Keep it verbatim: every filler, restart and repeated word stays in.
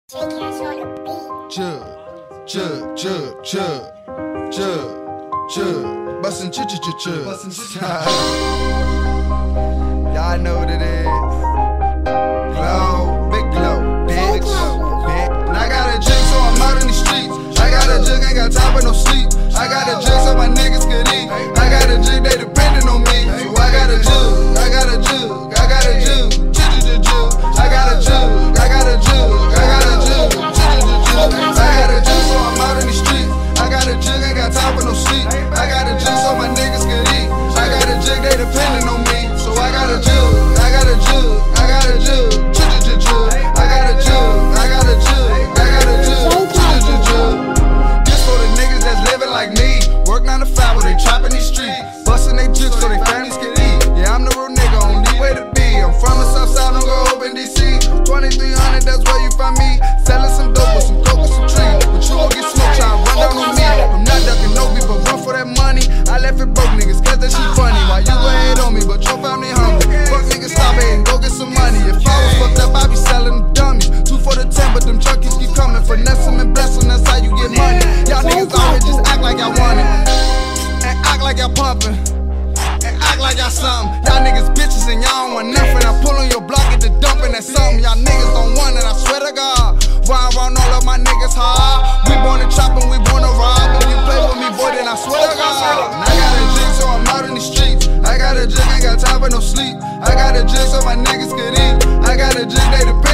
Jugg, Jugg, Jugg, Jugg, Jugg, Jugg, bustin' ch ch ch ch. Y'all know what it is. Glo, Big Glo, Big Glo, Big. And I got a jig, so I'm out in the streets. I got a jig, ain't got time for no sleep. I got a jig, so my niggas could eat. I got a jig, they depending on me. So I got a jug, I got a jug, I got a jug, ch ch ch ch. I got a jug, I got a jug, I got a jug, ch ch ch ch. I got a jig, so I'm out in the streets. I got a jig, ain't got time for no sleep. I got a jig, so my niggas could eat. I got a jig, they depending on me. So I got a jug, I got a jug, I got a jug, ch ch ch ch. I got a jug, I got a jug, I got a jug, ch ch ch ch. This for the niggas that's living like me. Work nine to five, where they trapping these streets, busting they jigs so they families can eat. Yeah, I'm the real nigga, only way to be. I'm from the south side, don't go open D C. twenty-three hundred, that's where you find me. Selling some dope with some coke and some trees. But you gon' get smoked, try to run down on me. I'm not ducking no beef, but run for that money. I left it broke niggas, cause that shit funny. Why you go hate on me, but your family hungry. Fuck niggas, stop hating, go get some money. If I was fucked up, I be selling them dummies. Two for the ten, but them junkies keep coming. Finesse them and bless them, that's how you get money. Y'all niggas out here just act like y'all want it, and act like y'all pumping, and act like y'all something. Y'all niggas bitches and y'all don't want nothing. I pull on your block, get the dumping, that's something. Y'all niggas don't want it, I swear to God. Ride around all of my niggas hard. We born to chop and we born to rob. If you play with me, boy, then I swear to God. And I got a jig, so I'm out in the streets. I got a jig, ain't got time for no sleep. I got a jig, so my niggas could eat. I got a jig, they depend